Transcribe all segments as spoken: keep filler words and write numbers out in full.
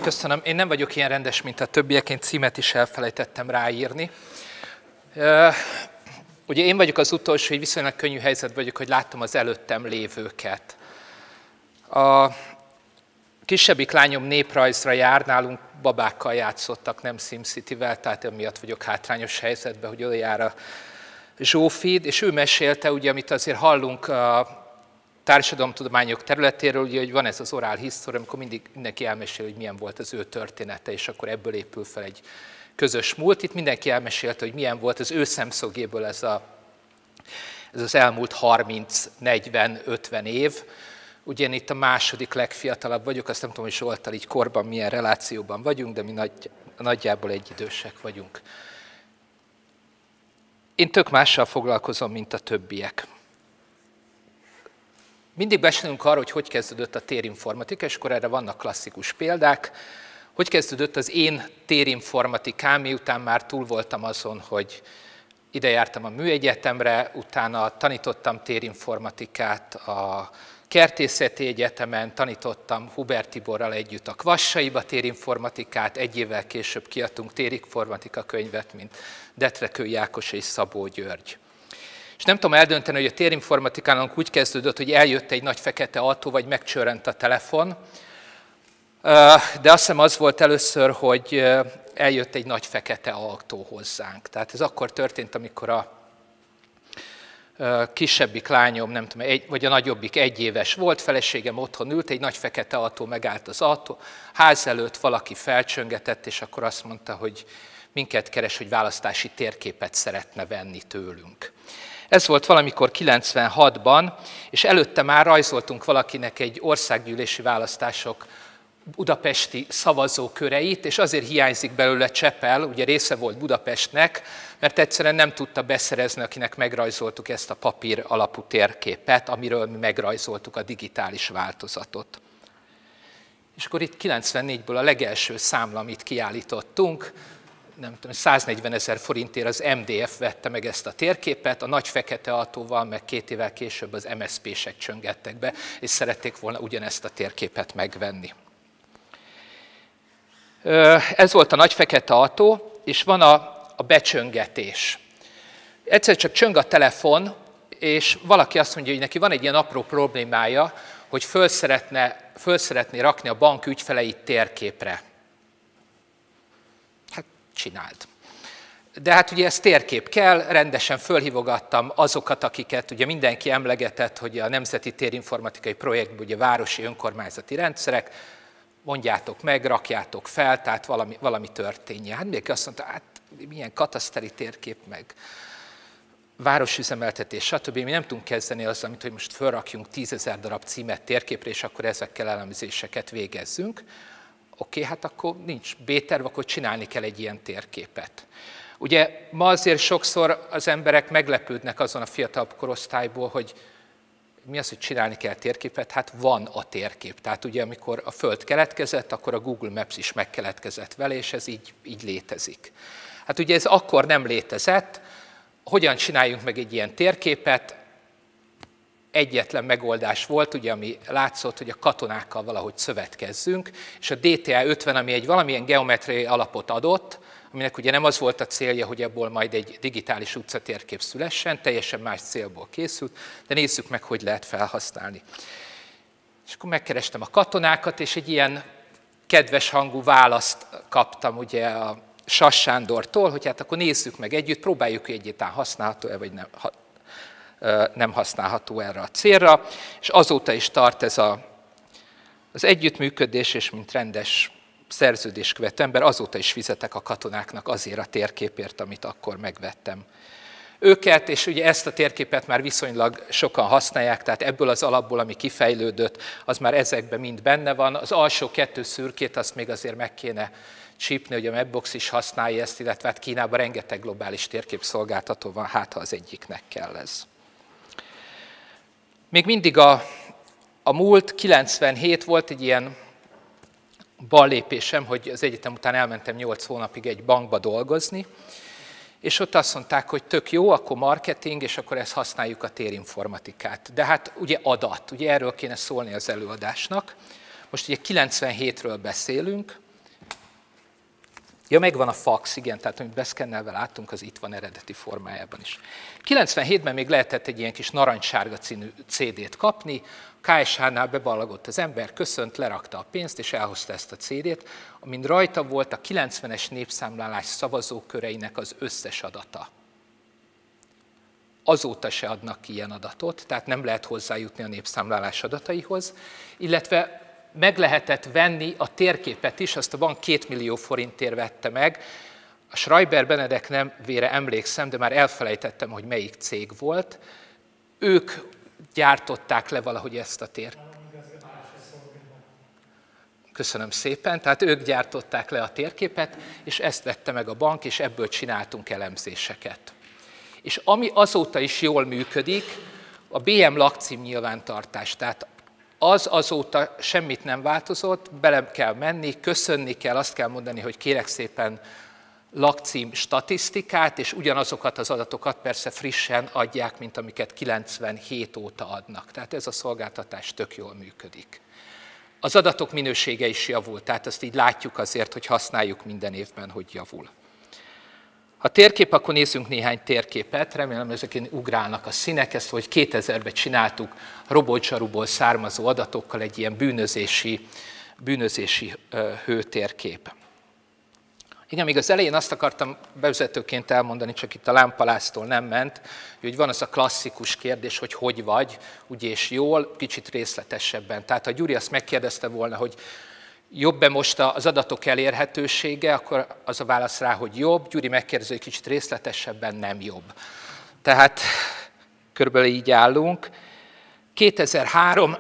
Köszönöm. Én nem vagyok ilyen rendes, mint a többiek, én címet is elfelejtettem ráírni. Ugye én vagyok az utolsó, hogy viszonylag könnyű helyzet vagyok, hogy láttam az előttem lévőket. A kisebbik lányom néprajzra jár, nálunk babákkal játszottak, nem SimCity-vel, tehát emiatt vagyok hátrányos helyzetben, hogy oda jár a Zsófid, és ő mesélte, ugye, amit azért hallunk a társadalomtudományok területéről, ugye, hogy van ez az oral history, amikor mindig mindenki elmesél, hogy milyen volt az ő története, és akkor ebből épül fel egy közös múlt. Itt mindenki elmesélte, hogy milyen volt az ő szemszögéből ez, a, ez az elmúlt harminc, negyven, ötven év. Ugye én itt a második legfiatalabb vagyok, azt nem tudom, hogy Zsolttal így korban milyen relációban vagyunk, de mi nagy, nagyjából egyidősek vagyunk. Én tök mással foglalkozom, mint a többiek. Mindig beszélünk arról, hogy hogy kezdődött a térinformatika, és akkor erre vannak klasszikus példák. Hogy kezdődött az én térinformatikám, miután már túl voltam azon, hogy ide jártam a műegyetemre, utána tanítottam térinformatikát a Kertészeti Egyetemen, tanítottam Huber Tiborral együtt a Kvassaiba térinformatikát, egy évvel később kiadtunk térinformatika könyvet, mint Detrekő Jákos és Szabó György. És nem tudom eldönteni, hogy a térinformatikának úgy kezdődött, hogy eljött egy nagy fekete autó, vagy megcsörrent a telefon, de azt hiszem az volt először, hogy eljött egy nagy fekete autó hozzánk. Tehát ez akkor történt, amikor a kisebbik lányom, nem tudom, egy, vagy a nagyobbik egy éves volt, feleségem otthon ült, egy nagy fekete autó megállt az autó, ház előtt valaki felcsöngetett, és akkor azt mondta, hogy minket keres, hogy választási térképet szeretne venni tőlünk. Ez volt valamikor kilencvenhatban, és előtte már rajzoltunk valakinek egy országgyűlési választások budapesti szavazóköreit, és azért hiányzik belőle Csepel, ugye része volt Budapestnek, mert egyszerűen nem tudta beszerezni, akinek megrajzoltuk ezt a papír alapú térképet, amiről mi megrajzoltuk a digitális változatot. És akkor itt kilencvennégyből a legelső számla, amit kiállítottunk, nem tudom, száznegyvenezer forintért az em dé ef vette meg ezt a térképet, a nagy fekete autóval, meg két évvel később az em es zé pések csöngettek be, és szerették volna ugyanezt a térképet megvenni. Ez volt a nagy fekete autó, és van a, a becsöngetés. Egyszer csak csöng a telefon, és valaki azt mondja, hogy neki van egy ilyen apró problémája, hogy föl szeretne, föl szeretné rakni a bank ügyfeleit térképre. Hát csináld. De hát ugye ez térkép kell, rendesen fölhívogattam azokat, akiket ugye mindenki emlegetett, hogy a Nemzeti Térinformatikai Projektben ugye városi önkormányzati rendszerek, mondjátok meg, rakjátok fel, tehát valami, valami történjen. Hát mindenki azt mondta, hát milyen kataszteri térkép, meg városüzemeltetés, stb. Mi nem tudunk kezdeni azzal, hogy most felrakjunk tízezer darab címet térképre, és akkor ezekkel elemzéseket végezzünk. Oké, hát akkor nincs B-terv, akkor csinálni kell egy ilyen térképet. Ugye ma azért sokszor az emberek meglepődnek azon a fiatalabb korosztályból, hogy mi az, hogy csinálni kell térképet? Hát van a térkép. Tehát ugye amikor a Föld keletkezett, akkor a Google Maps is megkeletkezett vele, és ez így, így létezik. Hát ugye ez akkor nem létezett. Hogyan csináljunk meg egy ilyen térképet? Egyetlen megoldás volt, ugye, ami látszott, hogy a katonákkal valahogy szövetkezzünk, és a dé té á ötven, ami egy valamilyen geometriai alapot adott, aminek ugye nem az volt a célja, hogy ebből majd egy digitális utcatérkép szülessen, teljesen más célból készült, de nézzük meg, hogy lehet felhasználni. És akkor megkerestem a katonákat, és egy ilyen kedves hangú választ kaptam ugye a Sass Sándortól, hogy hát akkor nézzük meg együtt, próbáljuk, hogy egyáltalán használható-e, vagy nem, ha, nem használható erre a célra, és azóta is tart ez a, az együttműködés, és mint rendes szerződéskövető ember, azóta is fizetek a katonáknak azért a térképért, amit akkor megvettem őket, és ugye ezt a térképet már viszonylag sokan használják, tehát ebből az alapból, ami kifejlődött, az már ezekben mind benne van. Az alsó kettő szürkét azt még azért meg kéne csípni, hogy a Mapbox is használja ezt, illetve hát Kínában rengeteg globális térképszolgáltató van, hát ha az egyiknek kell ez. Még mindig a, a múlt, kilencvenhét volt egy ilyen ballépésem, hogy az egyetem után elmentem nyolc hónapig egy bankba dolgozni, és ott azt mondták, hogy tök jó, akkor marketing, és akkor ezt használjuk a térinformatikát. De hát ugye adat, ugye erről kéne szólni az előadásnak. Most ugye kilencvenhétről beszélünk, Ja, megvan a fax, igen, tehát amit beszkennelve láttunk, az itt van eredeti formájában is. kilencvenhétben még lehetett egy ilyen kis narancssárga színű cé dét kapni, a ká es há-nál beballagott az ember, köszönt, lerakta a pénzt, és elhozta ezt a cé dét, amin rajta volt a kilencvenes népszámlálás szavazóköreinek az összes adata. Azóta se adnak ki ilyen adatot, tehát nem lehet hozzájutni a népszámlálás adataihoz, illetve meg lehetett venni a térképet is, azt a bank két millió forintért vette meg. A Schreiber Benedek nevére emlékszem, de már elfelejtettem, hogy melyik cég volt. Ők gyártották le valahogy ezt a térképet. Köszönöm szépen, tehát ők gyártották le a térképet, és ezt vette meg a bank, és ebből csináltunk elemzéseket. És ami azóta is jól működik, a bé em lakcím nyilvántartás. Tehát az azóta semmit nem változott, bele kell menni, köszönni kell, azt kell mondani, hogy kérek szépen lakcím statisztikát, és ugyanazokat az adatokat persze frissen adják, mint amiket kilencvenhét óta adnak. Tehát ez a szolgáltatás tök jól működik. Az adatok minősége is javul, tehát azt így látjuk azért, hogy használjuk minden évben, hogy javul. Ha térkép, akkor nézzünk néhány térképet, remélem ezeken ugrálnak a színek, ezt hogy kétezerben csináltuk robotzsaruból származó adatokkal egy ilyen bűnözési, bűnözési hőtérkép. Igen, még az elején azt akartam bevezetőként elmondani, csak itt a lámpaláztól nem ment, hogy van az a klasszikus kérdés, hogy hogy vagy, ugye és jól, kicsit részletesebben. Tehát ha Gyuri azt megkérdezte volna, hogy jobb-e most az adatok elérhetősége, akkor az a válasz rá, hogy jobb. Gyuri megkérdezi, hogy kicsit részletesebben nem jobb. Tehát körülbelül így állunk. kétezer-három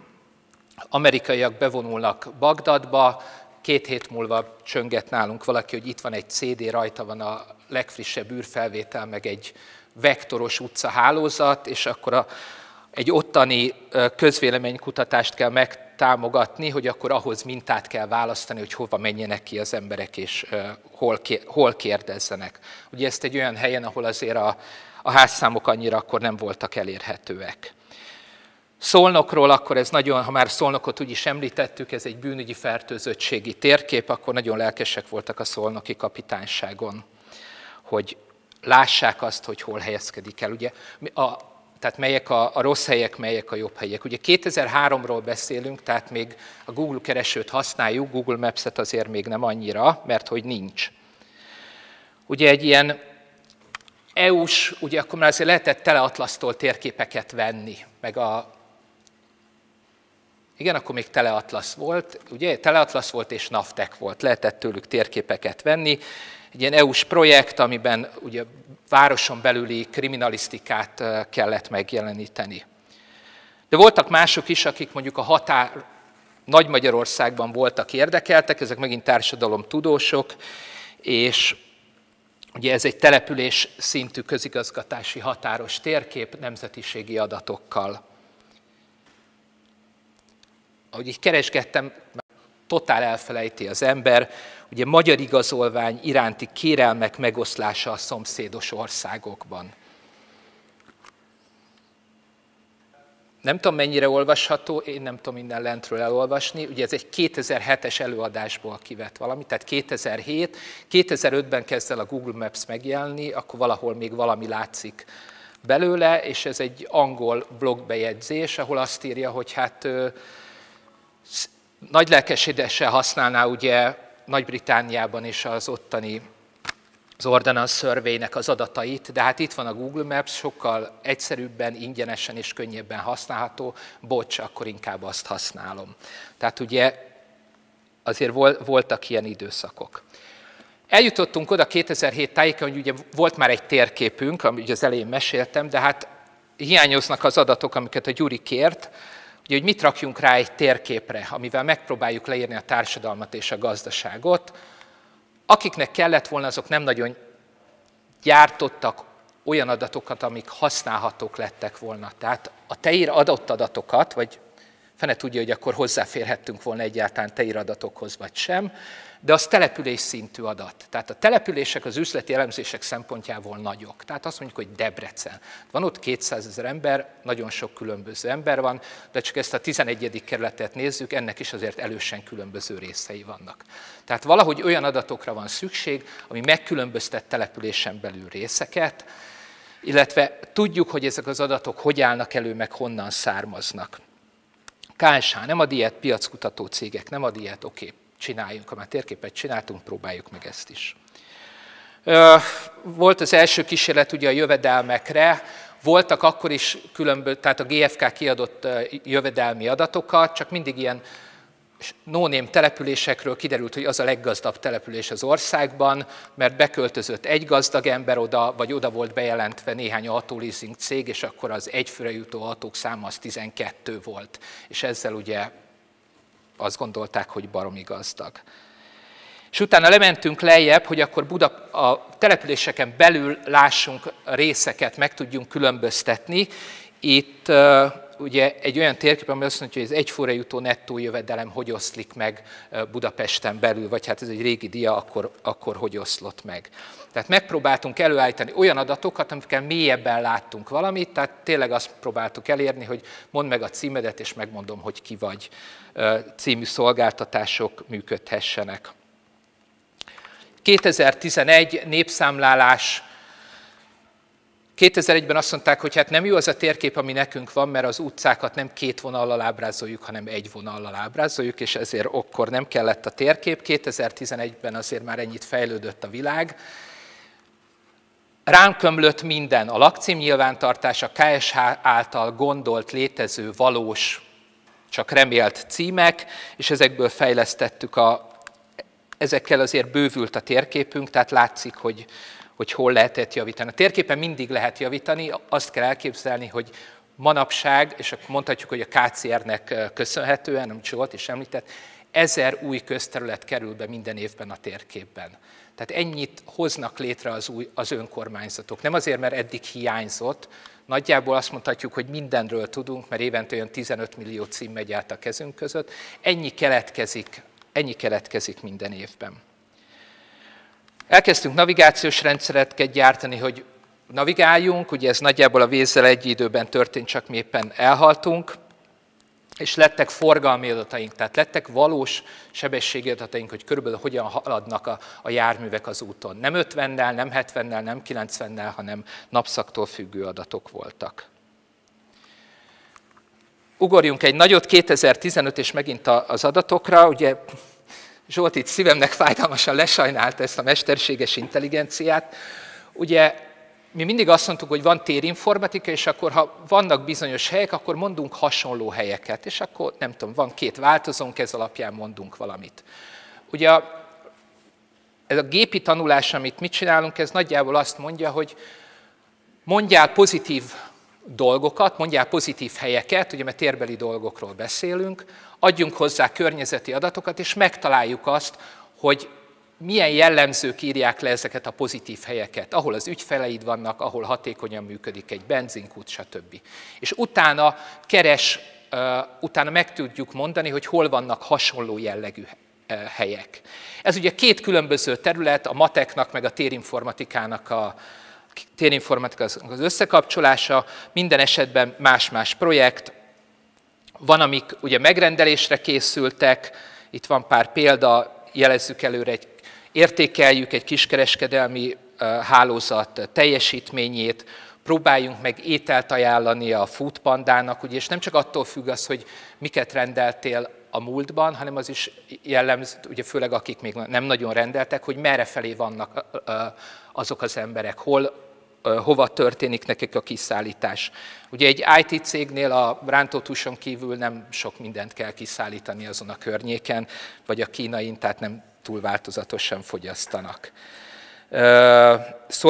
amerikaiak bevonulnak Bagdadba, két hét múlva csönget nálunk valaki, hogy itt van egy cé dé, rajta van a legfrissebb űrfelvétel, meg egy vektoros utcahálózat, és akkor a, egy ottani közvéleménykutatást kell megtámogatni, hogy akkor ahhoz mintát kell választani, hogy hova menjenek ki az emberek, és hol kérdezzenek. Ugye ezt egy olyan helyen, ahol azért a, a házszámok annyira akkor nem voltak elérhetőek. Szolnokról akkor ez nagyon, ha már Szolnokot úgy is említettük, ez egy bűnügyi fertőzöttségi térkép, akkor nagyon lelkesek voltak a szolnoki kapitányságon, hogy lássák azt, hogy hol helyezkedik el. Ugye, a, tehát melyek a, a rossz helyek, melyek a jobb helyek. Ugye kétezer-háromról beszélünk, tehát még a Google keresőt használjuk, Google Maps-et azért még nem annyira, mert hogy nincs. Ugye egy ilyen é u-s, ugye akkor már azért lehetett teleatlasztól térképeket venni, meg a Igen, akkor még Teleatlasz volt, ugye? Teleatlasz volt és Navteq volt, lehetett tőlük térképeket venni. Egy ilyen é u-s projekt, amiben ugye városon belüli kriminalisztikát kellett megjeleníteni. De voltak mások is, akik mondjuk a határ, Nagy-Magyarországban voltak érdekeltek, ezek megint társadalomtudósok, és ugye ez egy település szintű közigazgatási határos térkép nemzetiségi adatokkal. Ahogy így keresgettem, totál elfelejti az ember, ugye magyar igazolvány iránti kérelmek megoszlása a szomszédos országokban. Nem tudom, mennyire olvasható, én nem tudom minden lentről elolvasni, ugye ez egy kétezer-hetes előadásból kivett valami, tehát kétezer-hét, kétezer-ötben kezd el a Google Maps megjelenni, akkor valahol még valami látszik belőle, és ez egy angol blogbejegyzés, ahol azt írja, hogy hát nagy lelkesedéssel használná ugye Nagy-Britanniában is az ottani az Ordnance Survey-nek az adatait, de hát itt van a Google Maps, sokkal egyszerűbben, ingyenesen és könnyebben használható, bocs, akkor inkább azt használom. Tehát ugye azért voltak ilyen időszakok. Eljutottunk oda kétezer-hét tájéken, hogy ugye volt már egy térképünk, amit az elején meséltem, de hát hiányoznak az adatok, amiket a Gyuri kért, ugye, hogy mit rakjunk rá egy térképre, amivel megpróbáljuk leírni a társadalmat és a gazdaságot. Akiknek kellett volna, azok nem nagyon gyártottak olyan adatokat, amik használhatók lettek volna. Tehát a teír adott adatokat, vagy Fene tudja, hogy akkor hozzáférhettünk volna egyáltalán TEIR adatokhoz, vagy sem, de az település szintű adat. Tehát a települések az üzleti elemzések szempontjából nagyok. Tehát azt mondjuk, hogy Debrecen. Van ott kétszázezer ember, nagyon sok különböző ember van, de csak ezt a tizenegyedik kerületet nézzük, ennek is azért elősen különböző részei vannak. Tehát valahogy olyan adatokra van szükség, ami megkülönböztet településen belül részeket, illetve tudjuk, hogy ezek az adatok hogy állnak elő, meg honnan származnak. ká es há nem ad ilyet, piackutató cégek nem ad ilyet, oké, csináljunk, ha már térképet csináltunk, próbáljuk meg ezt is. Volt az első kísérlet ugye a jövedelmekre, voltak akkor is különböző, tehát a gé ef ká kiadott jövedelmi adatokat, csak mindig ilyen no-name településekről kiderült, hogy az a leggazdagabb település az országban, mert beköltözött egy gazdag ember oda, vagy oda volt bejelentve néhány autóleasing cég, és akkor az egyfőre jutó autók száma az tizenkettő volt. És ezzel ugye azt gondolták, hogy baromi gazdag. És utána lementünk lejjebb, hogy akkor Buda, a településeken belül lássunk részeket, meg tudjunk különböztetni. Itt uh, ugye egy olyan térkép, ami azt mondja, hogy az egyfőre jutó nettó jövedelem hogy oszlik meg Budapesten belül, vagy hát ez egy régi dia, akkor, akkor hogy oszlott meg. Tehát megpróbáltunk előállítani olyan adatokat, amikkel mélyebben láttunk valamit, tehát tényleg azt próbáltuk elérni, hogy mondd meg a címedet, és megmondom, hogy ki vagy, című szolgáltatások működhessenek. kétezer-tizenegy népszámlálás. kétezer-egyben azt mondták, hogy hát nem jó az a térkép, ami nekünk van, mert az utcákat nem két vonallal ábrázoljuk, hanem egy vonallal ábrázoljuk, és ezért akkor nem kellett a térkép. kétezer-tizenegyben azért már ennyit fejlődött a világ. Ránk ömlött minden, a lakcím nyilvántartás, a ká es há által gondolt, létező, valós, csak remélt címek, és ezekből fejlesztettük a, ezekkel azért bővült a térképünk, tehát látszik, hogy hogy hol lehetett javítani. A térképen mindig lehet javítani, azt kell elképzelni, hogy manapság, és akkor mondhatjuk, hogy a ká cé er-nek köszönhetően, amit Zsolt is említett, ezer új közterület kerül be minden évben a térképben. Tehát ennyit hoznak létre az, új, az önkormányzatok. Nem azért, mert eddig hiányzott, nagyjából azt mondhatjuk, hogy mindenről tudunk, mert évente olyan tizenöt millió cím megy át a kezünk között. Ennyi keletkezik, ennyi keletkezik minden évben. Elkezdtünk navigációs rendszereket gyártani, hogy navigáljunk, ugye ez nagyjából a vézzel egy időben történt, csak mi éppen elhaltunk, és lettek forgalmi adataink, tehát lettek valós sebességi adataink, hogy körülbelül hogyan haladnak a, a járművek az úton. Nem ötvennel, nem hetvennel, nem kilencvennel, hanem napszaktól függő adatok voltak. Ugorjunk egy nagyot, kétezer-tizenöt és megint az adatokra, ugye Zsolt itt szívemnek fájdalmasan lesajnálta ezt a mesterséges intelligenciát. Ugye mi mindig azt mondtuk, hogy van térinformatika, és akkor ha vannak bizonyos helyek, akkor mondunk hasonló helyeket, és akkor nem tudom, van két változónk, ez alapján mondunk valamit. Ugye ez a gépi tanulás, amit mi csinálunk, ez nagyjából azt mondja, hogy mondjál pozitív dolgokat, mondjál pozitív helyeket, ugye mert térbeli dolgokról beszélünk, adjunk hozzá környezeti adatokat, és megtaláljuk azt, hogy milyen jellemzők írják le ezeket a pozitív helyeket, ahol az ügyfeleid vannak, ahol hatékonyan működik egy benzinkút, stb. És utána keres, utána meg tudjuk mondani, hogy hol vannak hasonló jellegű helyek. Ez ugye két különböző terület, a mateknak meg a térinformatikának a térinformatika az összekapcsolása, minden esetben más-más projekt. Van, amik ugye megrendelésre készültek, itt van pár példa, jelezzük előre, egy, értékeljük egy kiskereskedelmi hálózat teljesítményét, próbáljunk meg ételt ajánlani a Foodpandának, ugye, és nem csak attól függ az, hogy miket rendeltél a múltban, hanem az is jellemző, ugye főleg akik még nem nagyon rendeltek, hogy merre felé vannak azok az emberek, hol, hova történik nekik a kiszállítás. Ugye egy i té cégnél a rántótuson kívül nem sok mindent kell kiszállítani azon a környéken, vagy a kínain, tehát nem túl változatosan fogyasztanak.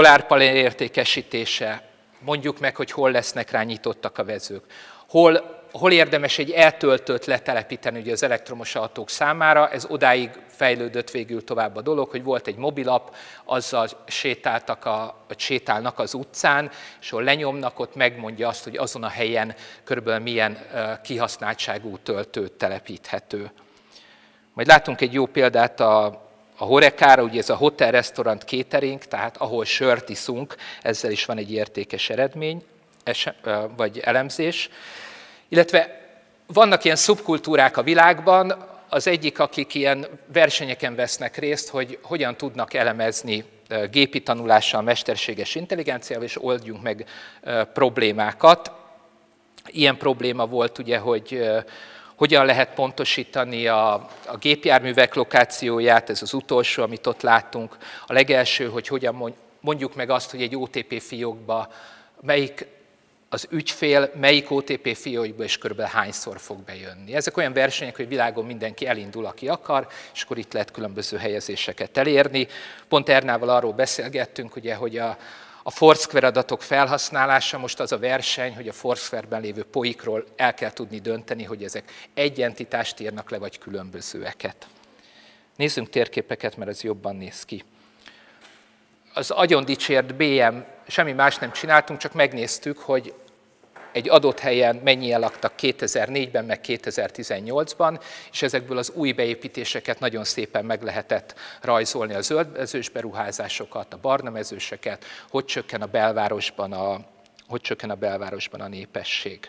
Szolárpanel értékesítése, mondjuk meg, hogy hol lesznek rá nyitottak a vezők. Hol hol érdemes egy eltöltőt letelepíteni ugye az elektromos autók számára, ez odáig fejlődött végül tovább a dolog, hogy volt egy mobilap, azzal sétáltak a, vagy sétálnak az utcán, és ahol lenyomnak, ott megmondja azt, hogy azon a helyen körülbelül milyen kihasználtságú töltő telepíthető. Majd látunk egy jó példát a, a Horekára, ugye ez a Hotel Restaurant Catering, tehát ahol sört iszunk, ezzel is van egy értékes eredmény, vagy elemzés. Illetve vannak ilyen szubkultúrák a világban, az egyik, akik ilyen versenyeken vesznek részt, hogy hogyan tudnak elemezni gépi tanulással, mesterséges intelligenciával, és oldjunk meg problémákat. Ilyen probléma volt ugye, hogy hogyan lehet pontosítani a, a gépjárművek lokációját, ez az utolsó, amit ott láttunk. A legelső, hogy hogyan mondjuk meg azt, hogy egy o té pé fiókba melyik az ügyfél, melyik o té pé fiókba és körülbelül hányszor fog bejönni. Ezek olyan versenyek, hogy világon mindenki elindul, aki akar, és akkor itt lehet különböző helyezéseket elérni. Pont Ernával arról beszélgettünk, ugye, hogy a, a Foursquare adatok felhasználása, most az a verseny, hogy a Foursquare-ben lévő poikról el kell tudni dönteni, hogy ezek egy entitást írnak le, vagy különbözőeket. Nézzünk térképeket, mert ez jobban néz ki. Az agyon dicsért bé em, semmi más nem csináltunk, csak megnéztük, hogy egy adott helyen mennyien laktak kétezer-négyben, meg kétezer-tizennyolcban, és ezekből az új beépítéseket nagyon szépen meg lehetett rajzolni, a zöldmezős beruházásokat, a barnamezőseket, hogy csökken a belvárosban a, hogy csökken a belvárosban a népesség.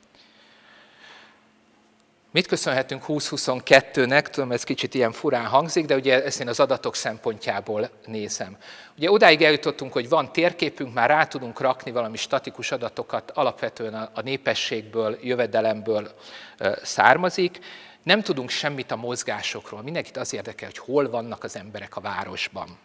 Mit köszönhetünk húsz-huszonkettőnek? Tudom, ez kicsit ilyen furán hangzik, de ugye ezt én az adatok szempontjából nézem. Ugye odáig eljutottunk, hogy van térképünk, már rá tudunk rakni valami statikus adatokat, alapvetően a népességből, jövedelemből származik. Nem tudunk semmit a mozgásokról. Mindenkit az érdekel, hogy hol vannak az emberek a városban.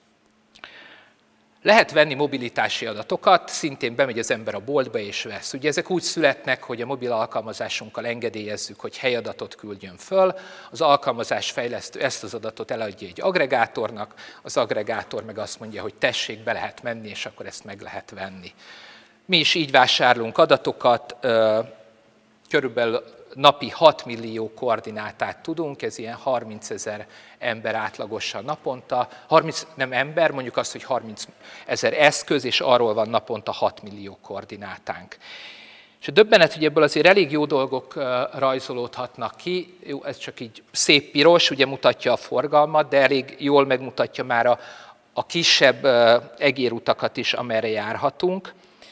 Lehet venni mobilitási adatokat, szintén bemegy az ember a boltba és vesz. Ugye ezek úgy születnek, hogy a mobil alkalmazásunkkal engedélyezzük, hogy helyadatot küldjön föl, az alkalmazás fejlesztő ezt az adatot eladja egy agregátornak, az agregátor meg azt mondja, hogy tessék, be lehet menni, és akkor ezt meg lehet venni. Mi is így vásárlunk adatokat, körülbelül napi hat millió koordinátát tudunk, ez ilyen harmincezer ember átlagosan naponta, harminc, nem ember, mondjuk azt, hogy harmincezer eszköz, és arról van naponta hat millió koordinátánk. És a döbbenet, hogy ebből azért elég jó dolgok rajzolódhatnak ki, jó, ez csak így szép piros, ugye mutatja a forgalmat, de elég jól megmutatja már a, a kisebb egérutakat is, amerre járhatunk.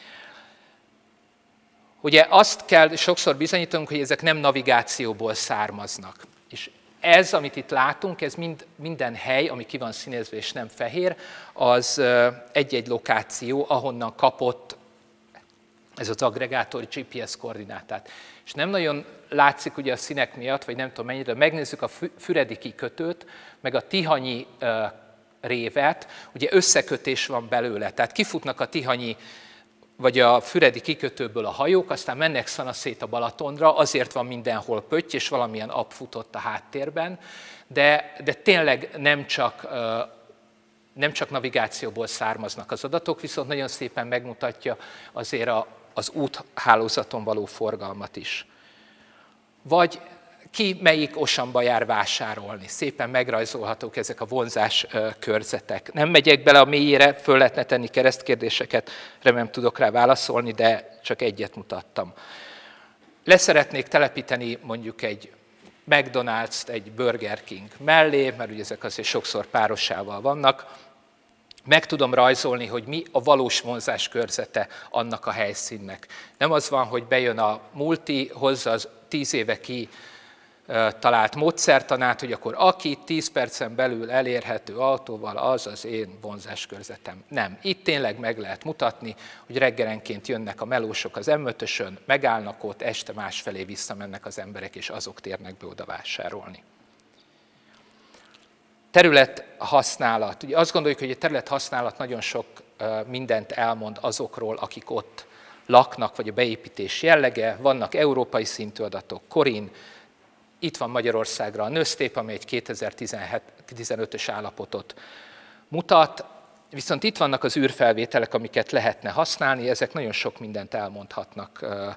Ugye azt kell sokszor bizonyítanunk, hogy ezek nem navigációból származnak. És ez, amit itt látunk, ez mind, minden hely, ami ki van színezve és nem fehér, az egy-egy lokáció, ahonnan kapott ez az agregátor gé pé es koordinátát. És nem nagyon látszik ugye a színek miatt, vagy nem tudom mennyire, megnézzük a Füredi kikötőt, meg a Tihanyi révet, ugye összekötés van belőle, tehát kifutnak a Tihanyi vagy a Füredi kikötőből a hajók, aztán mennek szanaszét a Balatonra, azért van mindenhol pötty, és valamilyen app futott a háttérben, de, de tényleg nem csak, nem csak navigációból származnak az adatok, viszont nagyon szépen megmutatja azért a, az úthálózaton való forgalmat is. Vagy ki melyik osamba jár vásárolni. Szépen megrajzolhatók ezek a vonzás körzetek. Nem megyek bele a mélyére, föl lehetne tenni keresztkérdéseket, remélem tudok rá válaszolni, de csak egyet mutattam. Leszeretnék telepíteni mondjuk egy McDonald's-t egy Burger King mellé, mert ugye ezek azért sokszor párosával vannak. Meg tudom rajzolni, hogy mi a valós vonzás körzete annak a helyszínnek. Nem az van, hogy bejön a multi, hozza az tíz éve ki talált módszertanát, hogy akkor aki tíz percen belül elérhető autóval, az az én vonzáskörzetem. Nem. Itt tényleg meg lehet mutatni, hogy reggelenként jönnek a melósok az em ötösön, megállnak ott, este másfelé visszamennek az emberek, és azok térnek be oda vásárolni. Területhasználat. Ugye azt gondoljuk, hogy a területhasználat nagyon sok mindent elmond azokról, akik ott laknak, vagy a beépítés jellege. Vannak európai szintű adatok, Korin, itt van Magyarországra a nősztép, ami egy kétezer-tizenötös állapotot mutat, viszont itt vannak az űrfelvételek, amiket lehetne használni, ezek nagyon sok mindent elmondhatnak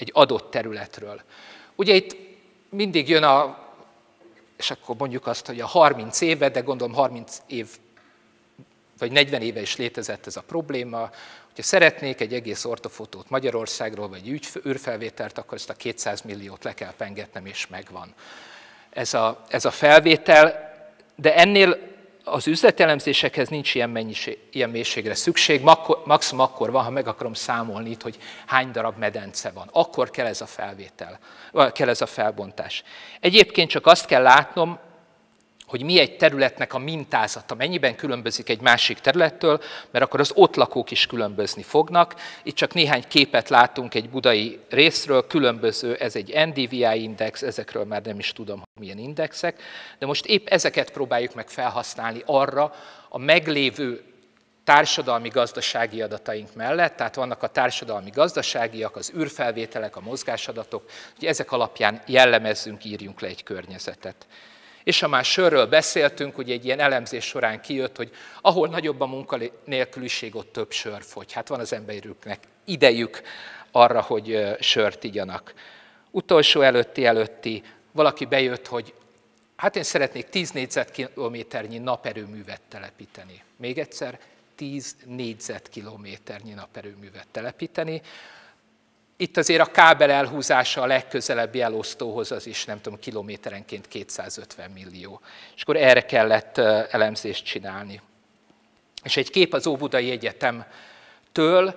egy adott területről. Ugye itt mindig jön a, és akkor mondjuk azt, hogy a harminc éve, de gondolom harminc év, vagy negyven éve is létezett ez a probléma, hogyha szeretnék egy egész ortofotót Magyarországról, vagy űrfelvételt, akkor ezt a kétszáz milliót le kell pengetnem, és megvan ez a, ez a felvétel, de ennél az üzletelemzésekhez nincs ilyen, mennyiség, ilyen mélységre szükség, maximum akkor van, ha meg akarom számolni itt, hogy hány darab medence van. Akkor kell ez a felvétel, kell ez a felbontás. Egyébként csak azt kell látnom, hogy mi egy területnek a mintázata, mennyiben különbözik egy másik területtől, mert akkor az ott lakók is különbözni fognak. Itt csak néhány képet látunk egy budai részről, különböző, ez egy en dé vé i index, ezekről már nem is tudom, hogy milyen indexek, de most épp ezeket próbáljuk meg felhasználni arra a meglévő társadalmi-gazdasági adataink mellett, tehát vannak a társadalmi-gazdaságiak, az űrfelvételek, a mozgásadatok, hogy ezek alapján jellemezzünk, írjunk le egy környezetet. És ha már sörről beszéltünk, ugye egy ilyen elemzés során kijött, hogy ahol nagyobb a munkanélküliség, ott több sör fogy. Hát van az emberüknek idejük arra, hogy sört igyanak. Utolsó előtti előtti valaki bejött, hogy hát én szeretnék tíz négyzetkilométernyi naperőművet telepíteni. Még egyszer, tíz négyzetkilométernyi naperőművet telepíteni. Itt azért a kábel elhúzása a legközelebbi elosztóhoz az is, nem tudom, kilométerenként kétszázötven millió. És akkor erre kellett elemzést csinálni. És egy kép az Óbudai Egyetemtől,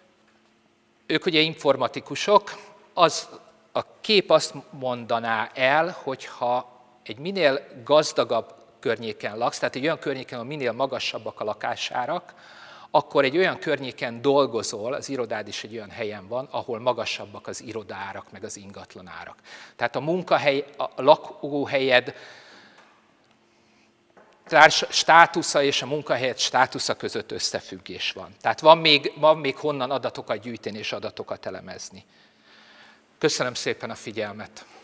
ők ugye informatikusok, az, a kép azt mondaná el, hogyha egy minél gazdagabb környéken laksz, tehát egy olyan környéken, ahol minél magasabbak a lakásárak, akkor egy olyan környéken dolgozol, az irodád is egy olyan helyen van, ahol magasabbak az irodaárak, meg az ingatlanárak. Tehát a munkahely, a lakóhelyed társ, státusza és a munkahelyed státusza között összefüggés van. Tehát van még, van még honnan adatokat gyűjteni és adatokat elemezni. Köszönöm szépen a figyelmet!